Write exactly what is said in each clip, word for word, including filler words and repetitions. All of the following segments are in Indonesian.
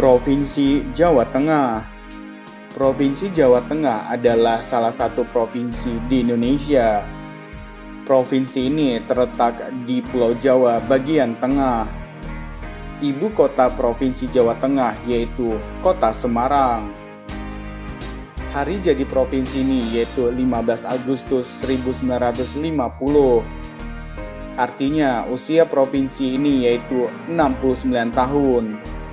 Provinsi Jawa Tengah. Provinsi Jawa Tengah adalah salah satu provinsi di Indonesia. Provinsi ini terletak di Pulau Jawa bagian tengah. Ibu kota Provinsi Jawa Tengah yaitu Kota Semarang. Hari jadi provinsi ini yaitu lima belas Agustus seribu sembilan ratus lima puluh. Artinya usia provinsi ini yaitu enam puluh sembilan tahun.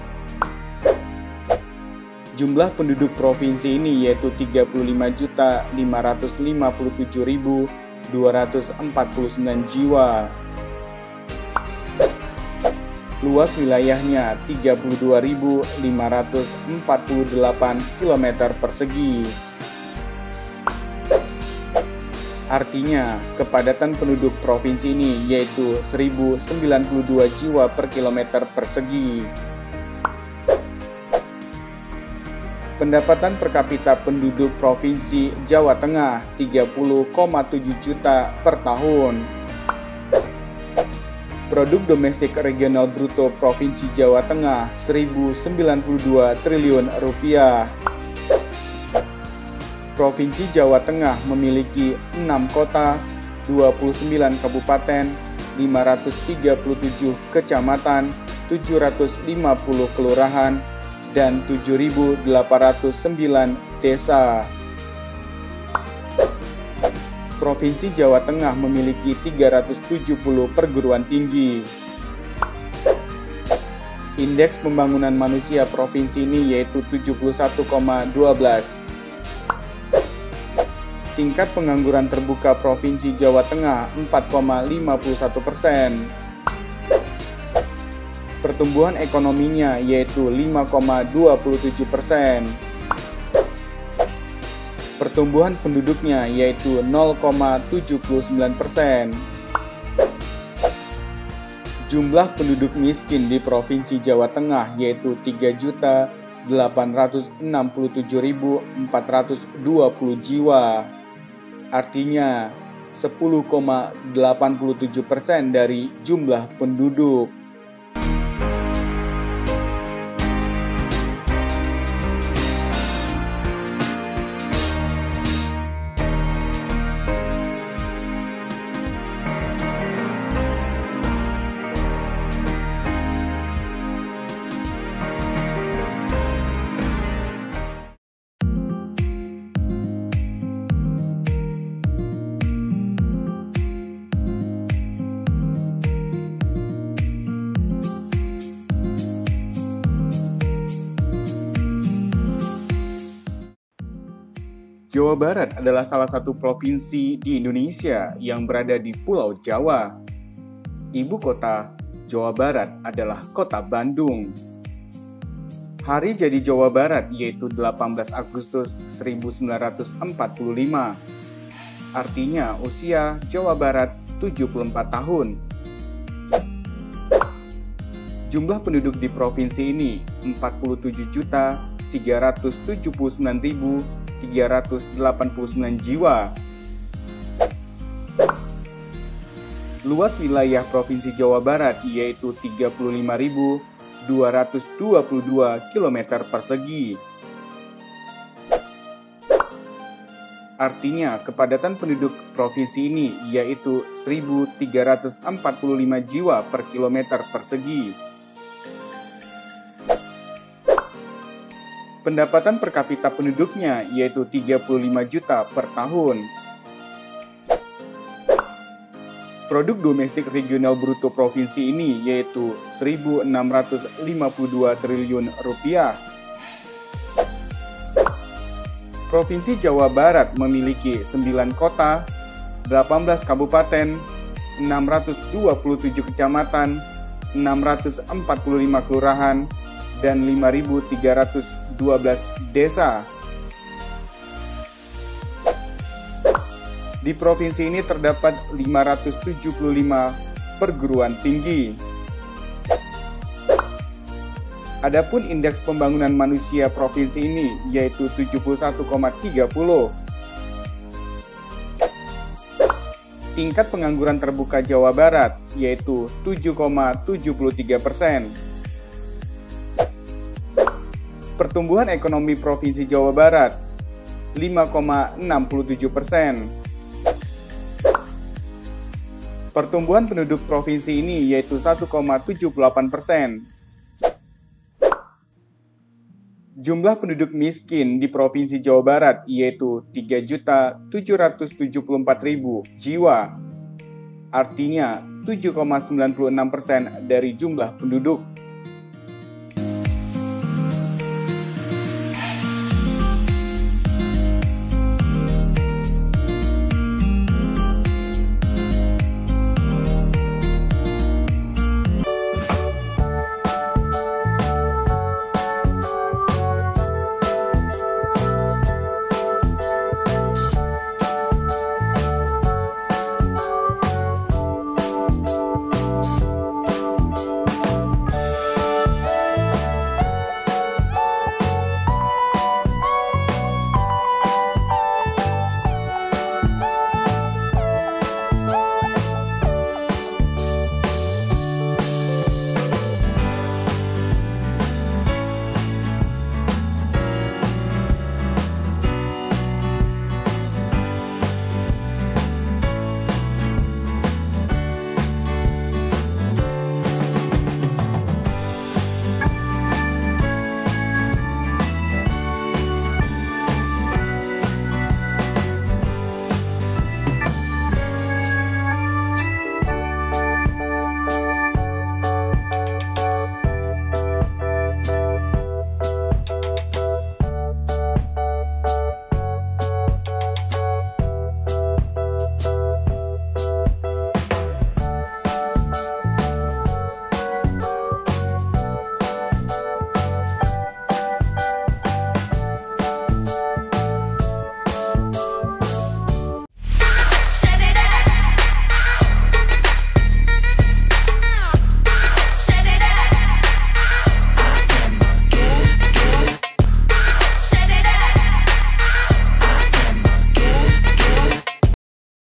Jumlah penduduk provinsi ini yaitu tiga puluh lima juta lima ratus lima puluh tujuh ribu dua ratus empat puluh sembilan jiwa. Luas wilayahnya tiga puluh dua ribu lima ratus empat puluh delapan kilometer persegi. Artinya, kepadatan penduduk provinsi ini yaitu seribu sembilan puluh dua jiwa per kilometer persegi. Pendapatan per kapita penduduk Provinsi Jawa Tengah tiga puluh koma tujuh juta per tahun. Produk domestik regional bruto Provinsi Jawa Tengah seribu sembilan puluh dua triliun rupiah. Provinsi Jawa Tengah memiliki enam kota, dua puluh sembilan kabupaten, lima ratus tiga puluh tujuh kecamatan, tujuh ratus lima puluh kelurahan, dan tujuh ribu delapan ratus sembilan desa. Provinsi Jawa Tengah memiliki tiga ratus tujuh puluh perguruan tinggi. Indeks pembangunan manusia provinsi ini yaitu tujuh puluh satu koma satu dua. Tingkat pengangguran terbuka Provinsi Jawa Tengah empat koma lima satu persen. Pertumbuhan ekonominya yaitu lima koma dua tujuh persen. Pertumbuhan penduduknya yaitu nol koma tujuh sembilan persen. Jumlah penduduk miskin di Provinsi Jawa Tengah yaitu tiga juta delapan ratus enam puluh tujuh ribu empat ratus dua puluh jiwa. Artinya sepuluh koma delapan tujuh persen dari jumlah penduduk. Jawa Barat adalah salah satu provinsi di Indonesia yang berada di Pulau Jawa. Ibu kota Jawa Barat adalah Kota Bandung. Hari jadi Jawa Barat yaitu delapan belas Agustus seribu sembilan ratus empat puluh lima. Artinya usia Jawa Barat tujuh puluh empat tahun. Jumlah penduduk di provinsi ini empat puluh tujuh juta tiga ratus tujuh puluh sembilan ribu tiga ratus delapan puluh sembilan jiwa. Luas wilayah Provinsi Jawa Barat yaitu tiga puluh lima ribu dua ratus dua puluh dua kilometer persegi. Artinya kepadatan penduduk provinsi ini yaitu seribu tiga ratus empat puluh lima jiwa per kilometer persegi. Pendapatan per kapita penduduknya yaitu tiga puluh lima juta per tahun. Produk domestik regional bruto provinsi ini yaitu seribu enam ratus lima puluh dua triliun rupiah. Provinsi Jawa Barat memiliki sembilan kota, delapan belas kabupaten, enam ratus dua puluh tujuh kecamatan, enam ratus empat puluh lima kelurahan, dan lima ribu tiga ratus dua belas desa. Di provinsi ini terdapat lima ratus tujuh puluh lima perguruan tinggi. Adapun indeks pembangunan manusia provinsi ini yaitu tujuh puluh satu koma tiga puluh. Tingkat pengangguran terbuka Jawa Barat yaitu tujuh koma tujuh tiga persen. Pertumbuhan ekonomi Provinsi Jawa Barat lima koma enam tujuh persen. Pertumbuhan penduduk provinsi ini yaitu satu koma tujuh delapan persen. Jumlah penduduk miskin di Provinsi Jawa Barat yaitu tiga juta tujuh ratus tujuh puluh empat ribu jiwa. Artinya tujuh koma sembilan enam persen dari jumlah penduduk.